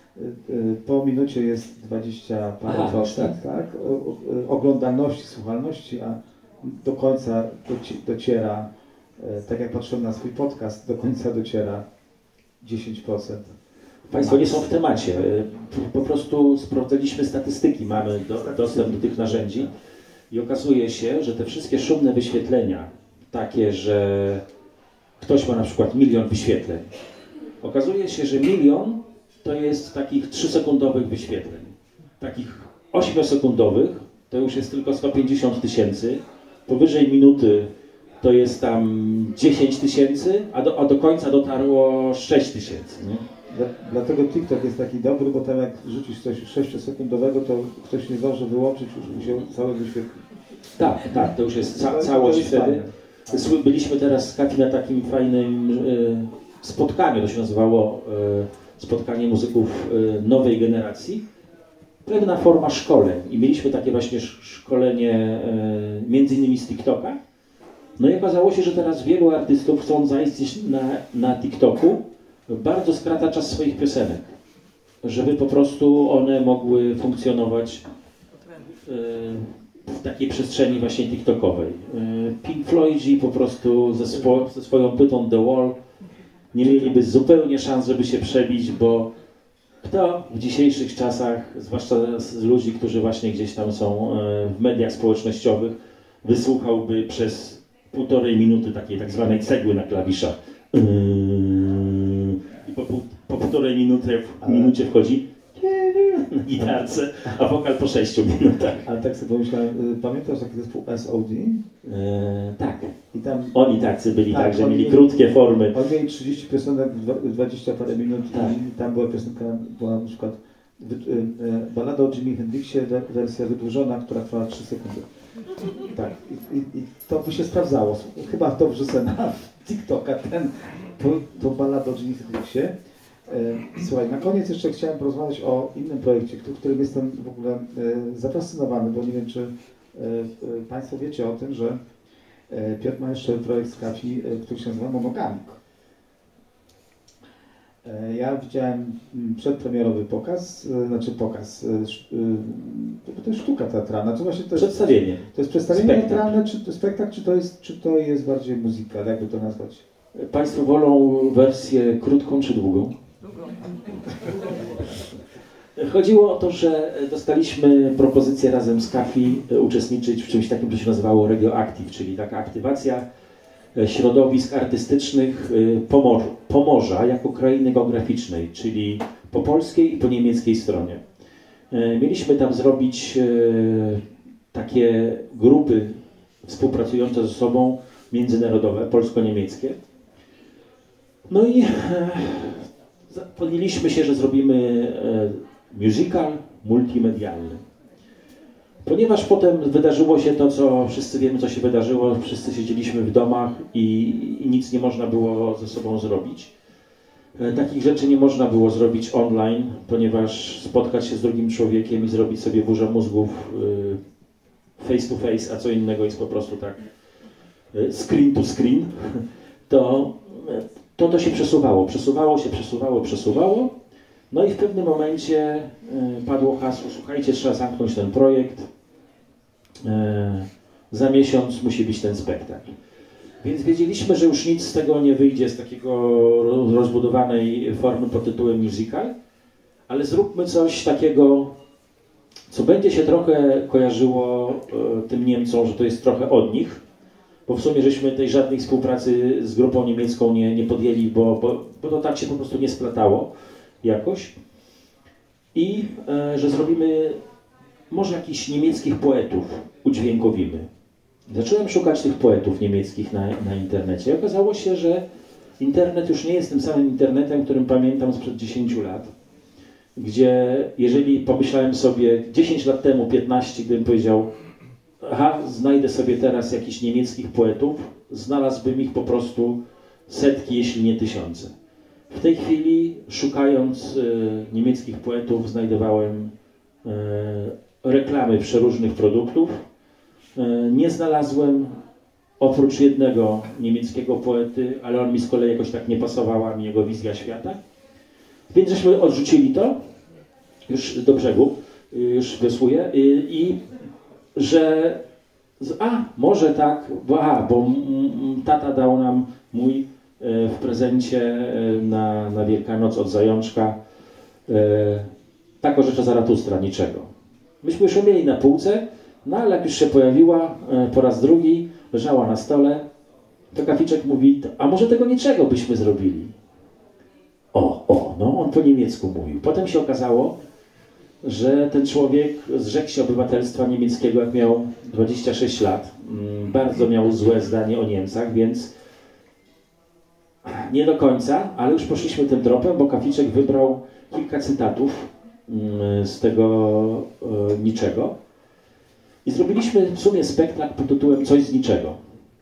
e, po minucie jest dwadzieścia parę Aha, procent, tak? tak? O, o, oglądalności, słuchalności, a do końca doci, dociera, e, tak jak patrzyłem na swój podcast, do końca dociera dziesięć procent. Państwo nie są w temacie. Po prostu sprawdzaliśmy statystyki, mamy do, dostęp do tych narzędzi i okazuje się, że te wszystkie szumne wyświetlenia, takie, że ktoś ma na przykład milion wyświetleń, okazuje się, że milion to jest takich trzysekundowych wyświetleń. Takich ośmiosekundowych to już jest tylko sto pięćdziesiąt tysięcy, powyżej minuty to jest tam dziesięć tysięcy, a do, a do końca dotarło sześć tysięcy. Dlatego TikTok jest taki dobry, bo tam jak rzucisz coś sześciosekundowego, to ktoś nie zdąży wyłączyć, już mu się cały wyświetli. Tak, tak, to już jest ca całość wtedy. Byliśmy teraz z Kafi na takim fajnym y, spotkaniu, to się nazywało y, spotkanie muzyków y, nowej generacji. Pewna forma szkoleń i mieliśmy takie właśnie szkolenie y, między innymi z TikToka. No i okazało się, że teraz wielu artystów chcą zaistnieć na, na TikToku, bardzo skraca czas swoich piosenek, żeby po prostu one mogły funkcjonować y, w takiej przestrzeni właśnie TikTokowej. Y, Pink Floydzi po prostu ze, swo ze swoją płytą The Wall nie mieliby zupełnie szans, żeby się przebić, bo kto w dzisiejszych czasach, zwłaszcza z ludzi, którzy właśnie gdzieś tam są y, w mediach społecznościowych, wysłuchałby przez półtorej minuty takiej tak zwanej cegły na klawiszach. Yy, I po, pół, po półtorej minuty, w minucie wchodzi na gitarce, a wokal po sześciu minutach. Ale tak sobie pomyślałem, pamiętasz taki zespół S O D? Yy, tak. I tam, oni tacy byli, tak, tak że mieli mieli, krótkie formy. Oni mieli trzydzieści piosenek w dwadzieścia parę minut tak. I tam była piosenka, była na przykład wy, y, y, balada o Jimi Hendrixie, wersja wydłużona, która trwała trzy sekundy. Tak, i, i, i to by się sprawdzało. Chyba to wrzucę na TikToka, ten, to, to balada o Jimi Hendrixie. Słuchaj, na koniec jeszcze chciałem porozmawiać o innym projekcie, którym jestem w ogóle e, zafascynowany, bo nie wiem, czy e, e, Państwo wiecie o tym, że e, Piotr ma jeszcze projekt z Kafi, e, który się nazywa Monogamik. E, ja widziałem przedpremierowy pokaz, e, znaczy pokaz, e, sz, e, to jest sztuka teatralna. To właśnie to jest, przedstawienie. To jest przedstawienie spektakl. teatralne, czy to spektakl, czy to jest, czy to jest bardziej muzyka, jakby to nazwać? Państwo wolą wersję krótką czy długą? Chodziło o to, że dostaliśmy propozycję razem z Kafi uczestniczyć w czymś takim, co się nazywało Regioactive, czyli taka aktywacja środowisk artystycznych Pomor Pomorza jako krainy geograficznej, czyli po polskiej i po niemieckiej stronie. Mieliśmy tam zrobić takie grupy współpracujące ze sobą, międzynarodowe, polsko-niemieckie. No i podjęliśmy się, że zrobimy musical multimedialny. Ponieważ potem wydarzyło się to, co wszyscy wiemy, co się wydarzyło, wszyscy siedzieliśmy w domach i, i nic nie można było ze sobą zrobić. Takich rzeczy nie można było zrobić online, ponieważ spotkać się z drugim człowiekiem i zrobić sobie burzę mózgów face to face, a co innego jest po prostu tak screen to screen, to to, to się przesuwało, przesuwało się, przesuwało, przesuwało. No i w pewnym momencie y, padło hasło, słuchajcie, trzeba zamknąć ten projekt. Y, za miesiąc musi być ten spektakl. Więc wiedzieliśmy, że już nic z tego nie wyjdzie, z takiego rozbudowanej formy pod tytułem musical, ale zróbmy coś takiego, co będzie się trochę kojarzyło e, tym Niemcom, że to jest trochę od nich, bo w sumie żeśmy tej żadnej współpracy z grupą niemiecką nie, nie podjęli, bo, bo, bo to tak się po prostu nie splatało jakoś. I e, że zrobimy może jakichś niemieckich poetów, udźwiękowimy. Zacząłem szukać tych poetów niemieckich na, na internecie. Okazało się, że internet już nie jest tym samym internetem, którym pamiętam sprzed dziesięciu lat. Gdzie jeżeli pomyślałem sobie dziesięć lat temu, piętnaście, gdybym powiedział, aha, znajdę sobie teraz jakichś niemieckich poetów, znalazłbym ich po prostu setki, jeśli nie tysiące. W tej chwili, szukając y, niemieckich poetów, znajdowałem y, reklamy przeróżnych produktów. Y, nie znalazłem oprócz jednego niemieckiego poety, ale on mi z kolei jakoś tak nie pasowała mi jego wizja świata. Więc żeśmy odrzucili to, już do brzegu, już wiosłuję, i, i że, a, może tak, bo, a, bo m, tata dał nam mój e, w prezencie e, na, na Wielkanoc od Zajączka e, tak orzecza Zaratustra, niczego. Myśmy już ją mieli na półce, no ale jak już się pojawiła e, po raz drugi, leżała na stole, to Kaficzek mówi, a może tego niczego byśmy zrobili? O, o, no on po niemiecku mówił. Potem się okazało, że ten człowiek zrzekł się obywatelstwa niemieckiego, jak miał dwadzieścia sześć lat. Bardzo miał złe zdanie o Niemcach, więc nie do końca, ale już poszliśmy tym tropem, bo Kaficzek wybrał kilka cytatów z tego niczego. I zrobiliśmy w sumie spektakl pod tytułem Coś z niczego.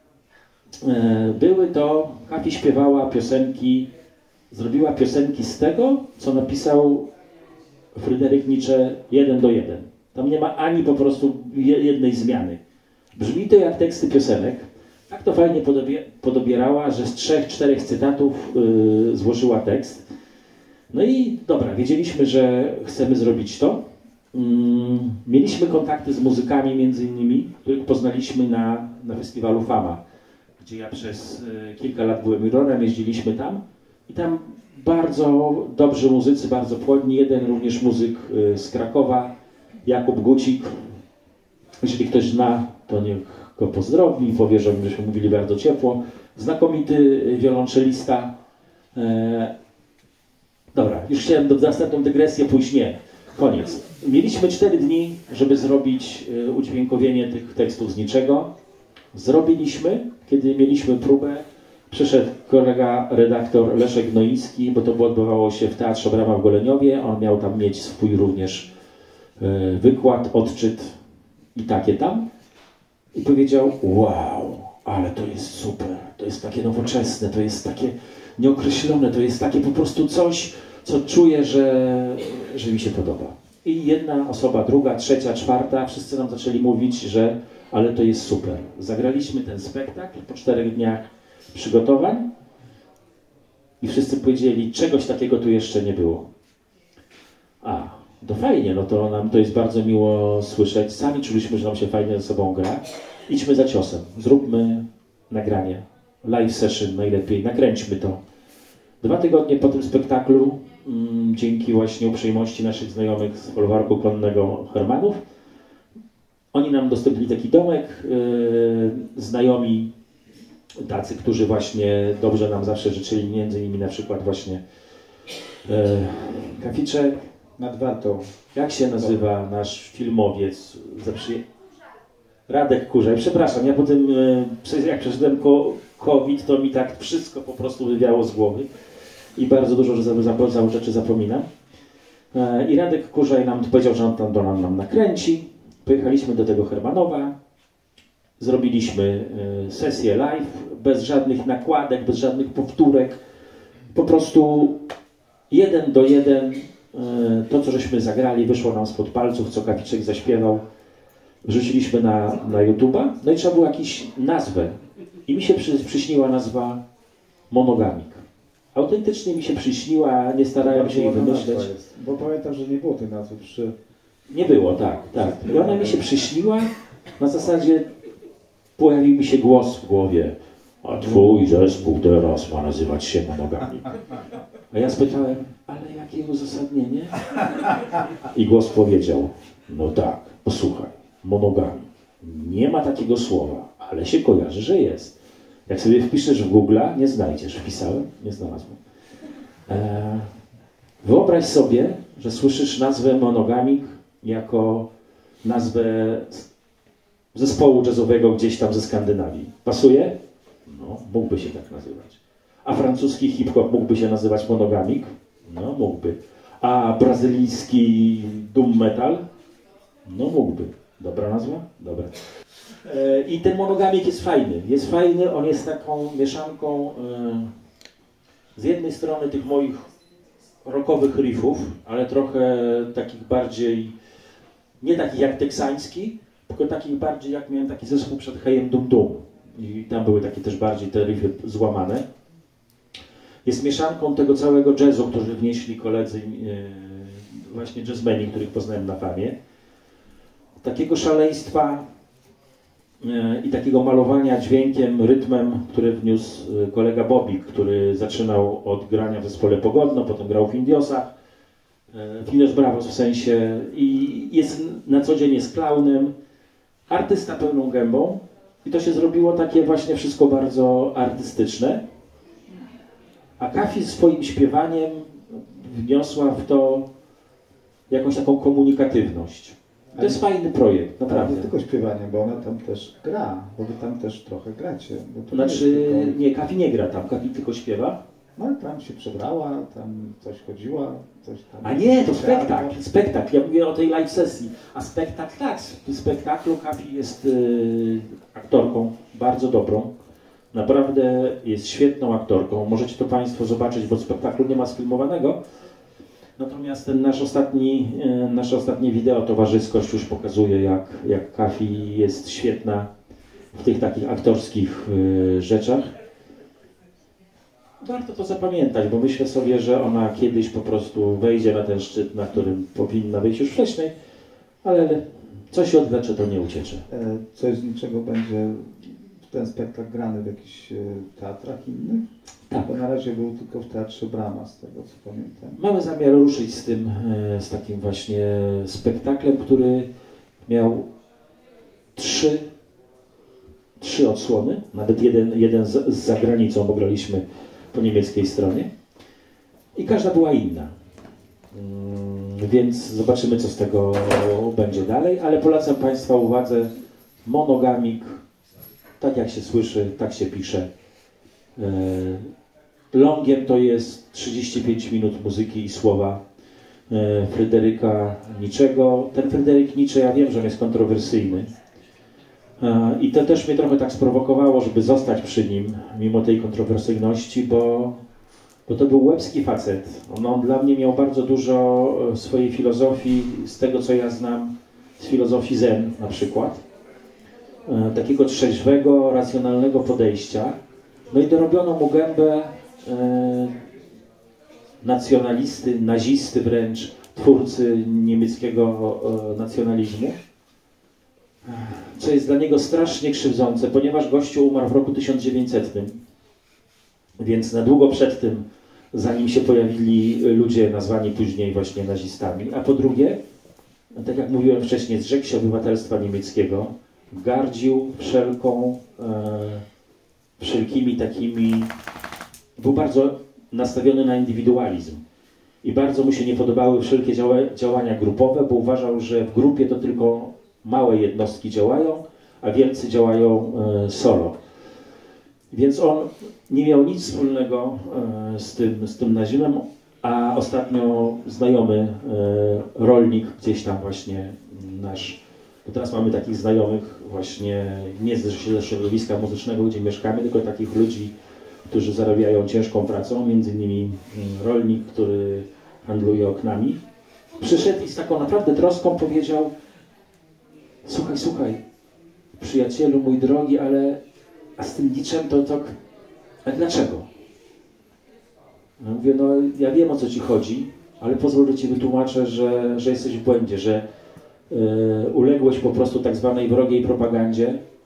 Były to, Kafi śpiewała piosenki, zrobiła piosenki z tego, co napisał Fryderyk Nietzsche jeden do jeden. Tam nie ma ani po prostu jednej zmiany. Brzmi to jak teksty piosenek. Tak to fajnie podobie, podobierała, że z trzech, czterech cytatów yy, złożyła tekst. No i dobra, wiedzieliśmy, że chcemy zrobić to. Yy, mieliśmy kontakty z muzykami między innymi, których poznaliśmy na, na festiwalu Fama, gdzie ja przez yy, kilka lat byłem jurorem, jeździliśmy tam. I tam bardzo dobrzy muzycy, bardzo płodni. Jeden również muzyk z Krakowa, Jakub Gucik. Jeżeli ktoś zna, to niech go pozdrowi i powie, że myśmy mówili bardzo ciepło. Znakomity wiolonczelista. E... Dobra, już chciałem do następną dygresję pójść. Nie, koniec. Mieliśmy cztery dni, żeby zrobić udźwiękowienie tych tekstów z niczego. Zrobiliśmy, kiedy mieliśmy próbę. Przyszedł kolega, redaktor Leszek Noiński, bo to odbywało się w Teatrze Brama w Goleniowie. On miał tam mieć swój również y, wykład, odczyt i takie tam. I powiedział, wow, ale to jest super, to jest takie nowoczesne, to jest takie nieokreślone, to jest takie po prostu coś, co czuję, że, że mi się podoba. I jedna osoba, druga, trzecia, czwarta, wszyscy nam zaczęli mówić, że ale to jest super. Zagraliśmy ten spektakl po czterech dniach przygotowań i wszyscy powiedzieli, czegoś takiego tu jeszcze nie było. A, to fajnie, no to nam to jest bardzo miło słyszeć. Sami czuliśmy, że nam się fajnie ze sobą gra. Idźmy za ciosem, zróbmy nagranie, live session najlepiej, nakręćmy to. Dwa tygodnie po tym spektaklu, mm, dzięki właśnie uprzejmości naszych znajomych z folwarku konnego Hermanów, oni nam dostępili taki domek, yy, znajomi tacy, którzy właśnie dobrze nam zawsze życzyli, między innymi na przykład właśnie e, Kaficzek. Nad Wartą. Jak się nazywa nasz filmowiec? Zaprzy... Radek Kurzaj. Przepraszam, ja po tym, e, jak przeszedłem ko COVID, to mi tak wszystko po prostu wywiało z głowy i bardzo dużo za, za, za rzeczy zapominam. E, I Radek Kurzaj nam powiedział, że on tam do nam, nam nakręci. Pojechaliśmy do tego Hermanowa. Zrobiliśmy y, sesję live, bez żadnych nakładek, bez żadnych powtórek. Po prostu jeden do jeden y, to, co żeśmy zagrali, wyszło nam spod palców, co Kaficzek zaśpiewał. Wrzuciliśmy na, na YouTube'a, no i trzeba było jakąś nazwę. I mi się przy, przyśniła nazwa Monogamik. Autentycznie mi się przyśniła, nie starałem się jej wymyśleć. Bo pamiętam, że nie było tej nazwy przy... Nie było, tak, tak. I ona mi się przyśniła na zasadzie pojawił mi się głos w głowie, a twój zespół teraz ma nazywać się Monogamik. A ja spytałem, ale jakie uzasadnienie? I głos powiedział, no tak, posłuchaj, monogamik. Nie ma takiego słowa, ale się kojarzy, że jest. Jak sobie wpiszesz w Google'a, nie znajdziesz. Wpisałem? Nie znalazłem. Eee, wyobraź sobie, że słyszysz nazwę Monogamik jako nazwę zespołu jazzowego gdzieś tam ze Skandynawii. Pasuje? No, mógłby się tak nazywać. A francuski hip-hop mógłby się nazywać Monogamik? No, mógłby. A brazylijski doom metal? No, mógłby. Dobra nazwa? Dobra. E, I ten Monogamik jest fajny. Jest fajny, on jest taką mieszanką e, z jednej strony tych moich rockowych riffów, ale trochę takich bardziej, nie takich jak teksański, tylko takich bardziej jak miałem taki zespół przed Hejem Dum Dum. I tam były takie też bardziej te riffy złamane. Jest mieszanką tego całego jazzu, który wnieśli koledzy, e, właśnie jazzmeni, których poznałem na famie. Takiego szaleństwa e, i takiego malowania dźwiękiem, rytmem, który wniósł kolega Bobik, który zaczynał od grania w zespole Pogodno, potem grał w Indiosach, e, w Indios Bravos w sensie, i jest na co dzień jest klaunem, artysta pełną gębą i to się zrobiło takie właśnie wszystko bardzo artystyczne. A Kafi swoim śpiewaniem wniosła w to jakąś taką komunikatywność. To jest fajny projekt, naprawdę. Ale nie tylko śpiewanie, bo ona tam też gra, bo wy tam też trochę gracie. Bo to Znaczy, nie, tylko... nie, Kafi nie gra tam, Kafi tylko śpiewa. No ale tam się przebrała, tam coś chodziła, coś tam... A nie, to spektakl, spektakl, ja mówię o tej live sesji. A spektakl, tak, w spektaklu Kafi jest y, aktorką, bardzo dobrą. Naprawdę jest świetną aktorką. Możecie to Państwo zobaczyć, bo spektaklu nie ma sfilmowanego. Natomiast ten nasz ostatni, e, nasze ostatnie wideo Towarzyskość już pokazuje, jak, jak Kafi jest świetna w tych takich aktorskich e, rzeczach. Warto to zapamiętać, bo myślę sobie, że ona kiedyś po prostu wejdzie na ten szczyt, na którym powinna wejść już wcześniej, ale co się odwlecze, to nie uciecze. E, coś z niczego będzie ten spektakl grany w jakichś e, teatrach innych? Tak. Bo na razie był tylko w Teatrze Brama, z tego co pamiętam. Mamy zamiar ruszyć z tym, e, z takim właśnie spektaklem, który miał trzy, trzy odsłony, nawet jeden, jeden z, z zagranicą, bo graliśmy po niemieckiej stronie i każda była inna. Mm, więc zobaczymy, co z tego będzie dalej, ale polecam Państwa uwadze Monogamik, tak jak się słyszy, tak się pisze. Longiem to jest trzydzieści pięć minut muzyki i słowa Fryderyka Niczego. Ten Fryderyk Nicze, ja wiem, że on jest kontrowersyjny i to też mnie trochę tak sprowokowało, żeby zostać przy nim, mimo tej kontrowersyjności, bo, bo to był łebski facet. On, on dla mnie miał bardzo dużo swojej filozofii, z tego co ja znam, z filozofii Zen na przykład. Takiego trzeźwego, racjonalnego podejścia. No i dorobiono mu gębę e, nacjonalisty, nazisty wręcz, twórcy niemieckiego e, nacjonalizmu, co jest dla niego strasznie krzywdzące, ponieważ gościu umarł w roku tysiąc dziewięćsetnym, więc na długo przed tym, zanim się pojawili ludzie nazwani później właśnie nazistami, a po drugie, tak jak mówiłem wcześniej, zrzekł się obywatelstwa niemieckiego, gardził wszelką e, wszelkimi takimi, był bardzo nastawiony na indywidualizm i bardzo mu się nie podobały wszelkie działa, działania grupowe, bo uważał, że w grupie to tylko małe jednostki działają, a wielcy działają e, solo. Więc on nie miał nic wspólnego e, z tym, z tym nazizmem, a ostatnio znajomy e, rolnik, gdzieś tam właśnie nasz, bo teraz mamy takich znajomych właśnie nie ze środowiska muzycznego, gdzie mieszkamy, tylko takich ludzi, którzy zarabiają ciężką pracą, między innymi rolnik, który handluje oknami. Przyszedł i z taką naprawdę troską powiedział: słuchaj, słuchaj, przyjacielu mój drogi, ale a z tym niczym to tak, a dlaczego? Ja mówię, no ja wiem, o co ci chodzi, ale pozwól, że ci wytłumaczę, że, że jesteś w błędzie, że yy, uległeś po prostu tak zwanej wrogiej propagandzie,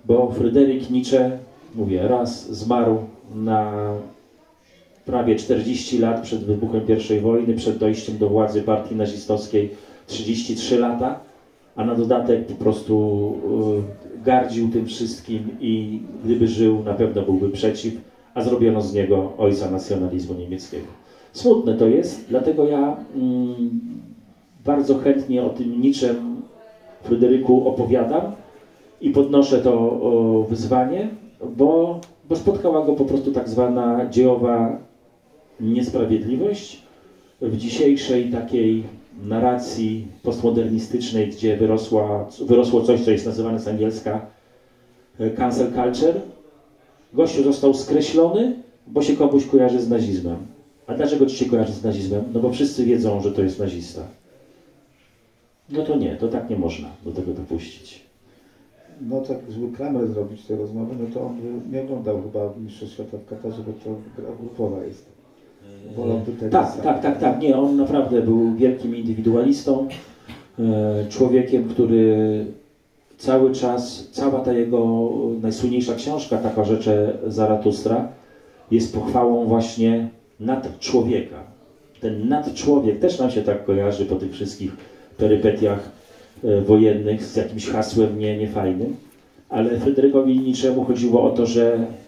bo Fryderyk Nietzsche, mówię, raz zmarł na prawie czterdzieści lat przed wybuchem pierwszej wojny, przed dojściem do władzy partii nazistowskiej trzydzieści trzy lata, a na dodatek po prostu y, gardził tym wszystkim i gdyby żył, na pewno byłby przeciw, a zrobiono z niego ojca nacjonalizmu niemieckiego. Smutne to jest, dlatego ja mm, bardzo chętnie o tym Nietzschem, Fryderyku opowiadam i podnoszę to o, wyzwanie, bo, bo spotkała go po prostu tak zwana dziejowa niesprawiedliwość w dzisiejszej takiej narracji postmodernistycznej, gdzie wyrosła, wyrosło coś, co jest nazywane z angielska cancel culture. Gościu został skreślony, bo się komuś kojarzy z nazizmem. A dlaczego ci się kojarzy z nazizmem? No bo wszyscy wiedzą, że to jest nazista. No to nie, to tak nie można do tego dopuścić. No tak, żeby Kramer zrobić te rozmowy, no to on by nie oglądał chyba Mistrzostw Świata w Katarze, bo to gra grupowa jest. Wolałby tenisa. Tak, tak, tak, tak. Nie, on naprawdę był wielkim indywidualistą, e, człowiekiem, który cały czas, cała ta jego najsłynniejsza książka, taka Rzecze Zaratustra, jest pochwałą właśnie nad człowieka. Ten nadczłowiek też nam się tak kojarzy po tych wszystkich perypetiach e, wojennych z jakimś hasłem nie, niefajnym, ale Fryderykowi Nietzschemu chodziło o to, że e,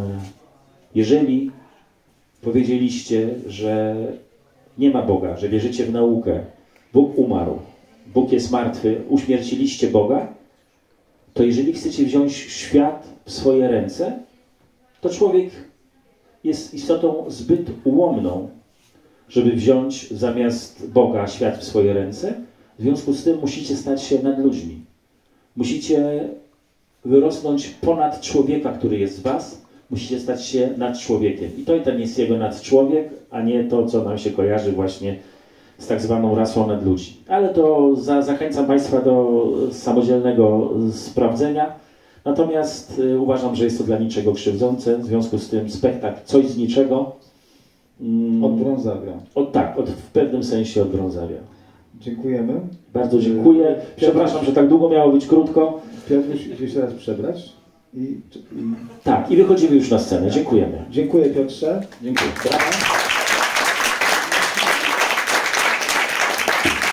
jeżeli powiedzieliście, że nie ma Boga, że wierzycie w naukę, Bóg umarł, Bóg jest martwy, uśmierciliście Boga, to jeżeli chcecie wziąć świat w swoje ręce, to człowiek jest istotą zbyt ułomną, żeby wziąć zamiast Boga świat w swoje ręce. W związku z tym musicie stać się nad ludźmi. Musicie wyrosnąć ponad człowieka, który jest w was. Musicie stać się nad człowiekiem. I to i ten jest jego nadczłowiek, a nie to, co nam się kojarzy właśnie z tak zwaną rasą nadludzi. Ale to za, zachęcam Państwa do samodzielnego sprawdzenia. Natomiast y, uważam, że jest to dla niczego krzywdzące. W związku z tym spektakl coś z niczego. Mm, Odbrązawia. Od, tak, od, w pewnym sensie odbrązawia. Dziękujemy. Bardzo dziękuję. Przepraszam, że tak długo miało być krótko. Piotruś, gdzieś raz przebrać. I, i... Tak, i wychodzimy już na scenę. Dziękujemy. Dziękuję, Piotrze. Dziękuję. Brawa.